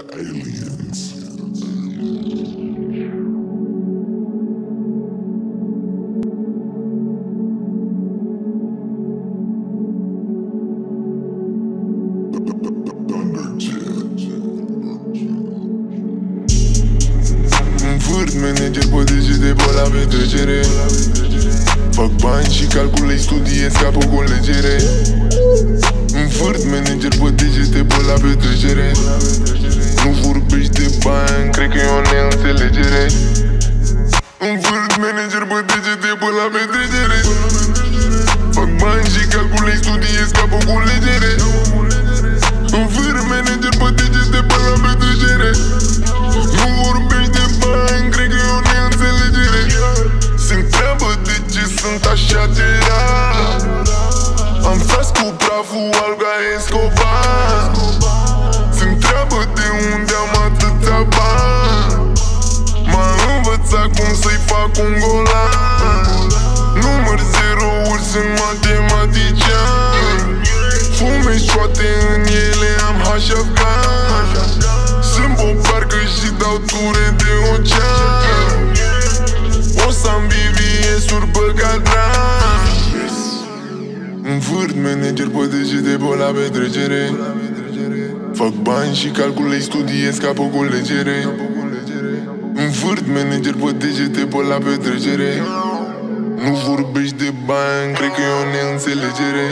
Aliens. Învârt manager pe degete pe la petrecere. Fac bani și calculei, studiez ca pe colegere. Învârt manager pe degete pe la petrecere. Nu vorbești de bani, cred că e o neînțelegere. Învârt manager pe degete pe la petrecere. Fac bani și calculei, studiez ca pe colegere. Învârt manager pe degete pe la petrecere. Nu vorbești de bani, cred că e o neînțelegere. Se întreabă de ce sunt așa de rar. Am tras cu praful alb ca Escobar. Se întreabă de unde am atâția bani. M-a învățat cum să-i fac un golan. Număr zerouri, sunt matematician. Fumeșoate în ele, am haș afgan. Sunt bobarcă și dau ture de ocean. O să am BBS-uri pe cadran. Învârt manager pe degete pe la petrecere. Fac bani și calculei, studiez ca pe colegere. Învârt manager pe degete pe la petrecere. Nu vorbești de bani, cred că e o neînțelegere.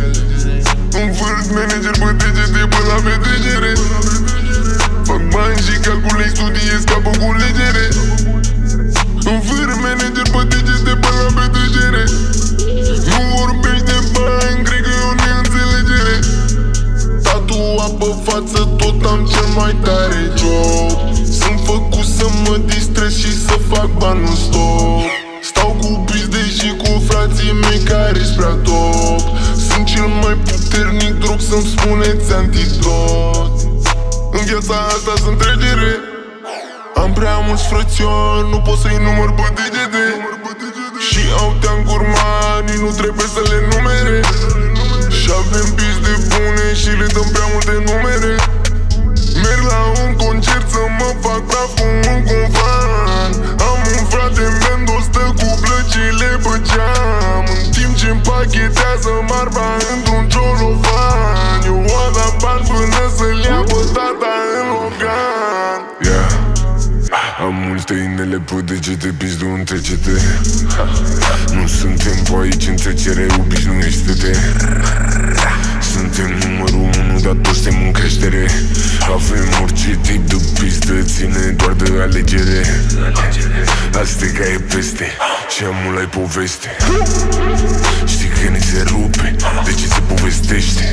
Învârt manager pe degete pe la petrecere. Fac bani și calculei, studiez ca pe colegere. Învârt manager pe degete pe la petrecere. Nu vorbești de bani, cred că e o neînțelegere. Tatua pe față, tot am cel mai tare job. Sunt făcut să mă distrez și să fac bani non-stop. Stau cu bizde și cu frații mei care-s prea top. Sunt cel mai puternic drog, să-mi spuneți antidot. În viața asta sunt trecere. Am prea mulți frăționi, nu pot să-i număr pe degete. Și au te-am curmani, nu trebuie să le numere. Și avem bizde bune și le dăm prea multe numere. Merg la un concert să mă fac praf cu un confan. Am un frate Mendo, stă cu plăcile pe geam. În timp ce împachetează marfa într-un ciolofan. Eu o da bani până să-l ia pe tata în Logan. Am multe inele pe degete, pizdu în trecete. Nu suntem pe aici în trecere, obișnuiește-te. Suntem numărul 1, dar toți suntem în creștere. Avem orice tip de pistă, ține doar de alegere. Azteca e peste și amul ai poveste. Știi că ni se rupe, de ce se povestește?